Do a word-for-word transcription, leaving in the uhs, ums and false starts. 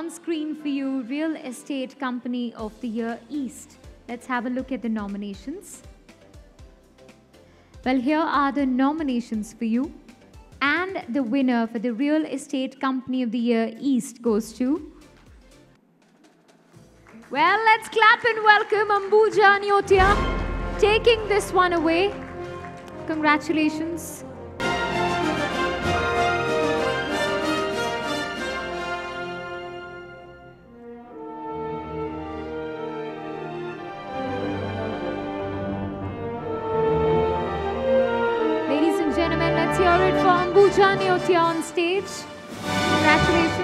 on screen for you, Real Estate Company of the Year East. Let's have a look at the nominations. Well, here are the nominations for you. And the winner for the Real Estate Company of the Year East goes to... Well, let's clap and welcome Ambuja Nyotia, taking this one away. Congratulations. Ladies and gentlemen, let's hear it for Ambuja Nyotia on stage. Congratulations.